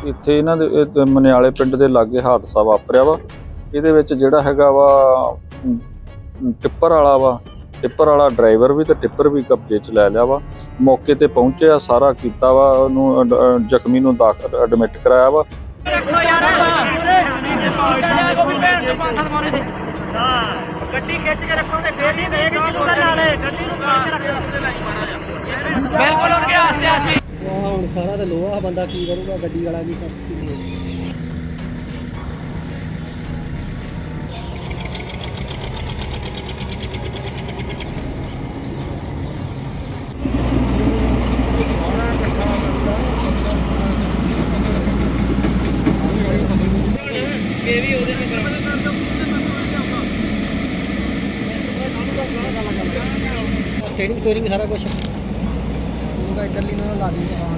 ਇੱਥੇ ਇਹਨਾਂ ਦੇ ਮਨਿਆਲੇ ਪਿੰਡ ਦੇ ਲਾਗੇ ਹਾਦਸਾ ਵਾਪਰਿਆ ਵਾ। ਇਹਦੇ ਵਿੱਚ ਜਿਹੜਾ ਹੈਗਾ ਵਾ ਟਿੱਪਰ ਵਾਲਾ ਡਰਾਈਵਰ ਵੀ ਤੇ ਟਿੱਪਰ ਵੀ ਕਬਜ਼ੇ 'ਚ ਲੈ ਲਿਆ ਵਾ। ਮੌਕੇ ਤੇ ਪਹੁੰਚਿਆ, ਸਾਰਾ ਕੀਤਾ ਵਾ, ਉਹਨੂੰ ਜ਼ਖਮੀ ਨੂੰ ਐਡਮਿਟ ਕਰਾਇਆ ਵਾ। ਗੱਡੀ ਖਿੱਚ ਕੇ ਰੱਖੋ ਤੇ ਫੇਰ ਹੀ ਦੇਖ ਕਿਉਂ ਨਾਲੇ ਗੱਡੀ ਨੂੰ ਖਿੱਚ ਕੇ ਰੱਖੋ ਬਿਲਕੁਲ ਉੱਠ ਕੇ ਆਸਤੇ ਆਸਤੇ। ਹੁਣ ਸਾਰਾ ਤੇ ਲੋਹਾ ਬੰਦਾ ਕੀ ਕਰੂਗਾ, ਗੱਡੀ ਵਾਲਾ ਵੀ स्टेरिंग सारा कुछ इधरली ला दी दुकान।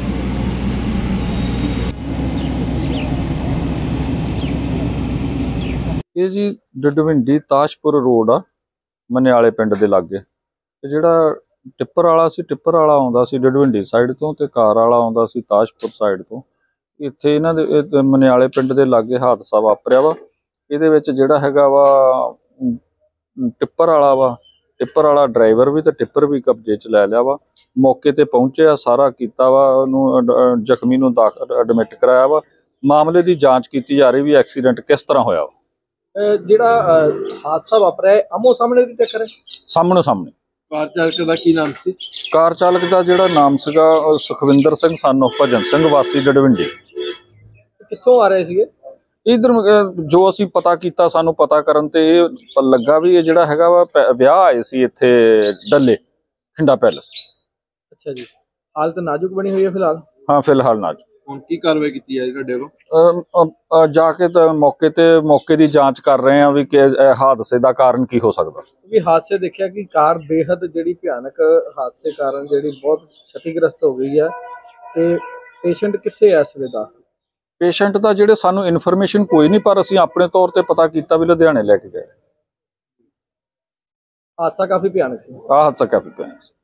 ਇਹ ਜੀ ਡਡਵਿੰਡੀ ਤਾਸ਼ਪੁਰ ਰੋਡ ਆ, ਮਨਿਆਲੇ ਪਿੰਡ ਦੇ ਲਾਗੇ। ਤੇ ਜਿਹੜਾ ਟਿੱਪਰ ਵਾਲਾ ਆਉਂਦਾ ਸੀ ਡਡਵਿੰਡੀ ਸਾਈਡ ਤੋਂ ਤੇ ਕਾਰ ਵਾਲਾ ਆਉਂਦਾ ਸੀ ਤਾਸ਼ਪੁਰ ਸਾਈਡ ਤੋਂ। ਇੱਥੇ ਇਹਨਾਂ ਦੇ ਮਨਿਆਲੇ ਪਿੰਡ ਦੇ ਲਾਗੇ ਹਾਦਸਾ ਵਾਪਰਿਆ ਵਾ। ਇਹਦੇ ਵਿੱਚ ਜਿਹੜਾ ਹੈਗਾ ਵਾ ਟਿੱਪਰ ਵਾਲਾ ਡਰਾਈਵਰ ਵੀ ਤੇ ਟਿੱਪਰ ਵੀ ਕਬਜ਼ੇ 'ਚ ਲੈ ਲਿਆ ਵਾ। ਮੌਕੇ ਤੇ ਪਹੁੰਚਿਆ, ਸਾਰਾ ਕੀਤਾ ਵਾ, ਉਹਨੂੰ ਜ਼ਖਮੀ ਨੂੰ ਐਡਮਿਟ ਕਰਾਇਆ ਵਾ। ਮਾਮਲੇ ਦੀ ਜਾਂਚ ਕੀਤੀ ਜਾ ਰਹੀ ਵੀ ਐਕਸੀਡੈਂਟ ਕਿਸ ਤਰ੍ਹਾਂ ਹੋਇਆ ਵਾ। ਜਿਹੜਾ ਹਾਦਸਾ ਵਾਪਰਿਆ ਆਮੋ ਸਾਹਮਣੇ ਦੀ ਟੱਕਰ ਹੈ? ਸਾਹਮਣੇ ਕਾਰ ਚਾਲਕ ਦਾ ਕੀ ਨਾਮ ਸੀ? ਕਾਰ ਚਾਲਕ ਦਾ ਜਿਹੜਾ ਨਾਮ ਸੀਗਾ ਸੁਖਵਿੰਦਰ ਸਿੰਘ ਸਨ ਆਫ ਭਜਨ ਸਿੰਘ ਵਾਸੀ ਡਡਵਿੰਡੀ। ਕਿੱਥੋਂ ਆ ਰਹੇ ਸੀਗੇ? ਇਧਰ ਜੋ ਅਸੀਂ ਪਤਾ ਕੀਤਾ, ਸਾਨੂੰ ਪਤਾ ਕਰਨ ਤੇ ਇਹ ਲੱਗਾ ਵੀ ਇਹ ਜਿਹੜਾ ਹੈਗਾ ਵਾ ਵਿਆਹ ਆਏ ਸੀ ਇੱਥੇ ਡੱਲੇ ਖਿੰਡਾ ਪੈਲਸ। ਅੱਛਾ ਜੀ, ਹਾਲਤ ਨਾਜ਼ੁਕ ਬਣੀ ਹੋਈ ਹੈ ਫਿਲਹਾਲ? ਹਾਂ, ਫਿਲਹਾਲ ਨਾਜ਼ੁਕ। ਹੁਣ ਕੀ ਕਾਰਵਾਈ ਕੀਤੀ ਹੈ ਤੁਹਾਡੇ ਵੱਲੋਂ? ਜਾ ਕੇ ਤਾਂ ਮੌਕੇ ਦੀ ਜਾਂਚ ਕਰ ਰਹੇ ਆ ਵੀ ਕਿ ਹਾਦਸੇ ਦਾ ਕਾਰਨ ਕੀ ਹੋ ਸਕਦਾ। ਵੀ ਹਾਦਸੇ ਦੇਖਿਆ ਕਿ ਕਾਰ ਬੇਹੱਦ ਜਿਹੜੀ ਭਿਆਨਕ ਹਾਦਸੇ ਕਾਰਨ ਜਿਹੜੀ ਬਹੁਤ ਛਤੀਗ੍ਰਸਤ ਹੋ ਗਈ ਹੈ ਤੇ ਪੇਸ਼ੈਂਟ ਕਿੱਥੇ ਹੈ ਇਸ ਵੇਲੇ ਦਾ? ਪੇਸ਼ੈਂਟ ਦਾ ਜਿਹੜੇ ਸਾਨੂੰ ਇਨਫੋਰਮੇਸ਼ਨ ਕੋਈ ਨਹੀਂ, ਪਰ ਅਸੀਂ ਆਪਣੇ ਤੌਰ ਤੇ ਪਤਾ ਕੀਤਾ ਵੀ ਲੁਧਿਆਣੇ ਲੈ ਕੇ ਗਏ। ਹਾਦਸਾ ਕਾਫੀ ਭਿਆਨਕ ਸੀ। ਹਾਦਸਾ ਕਾਫੀ ਭਿਆਨਕ ਸੀ।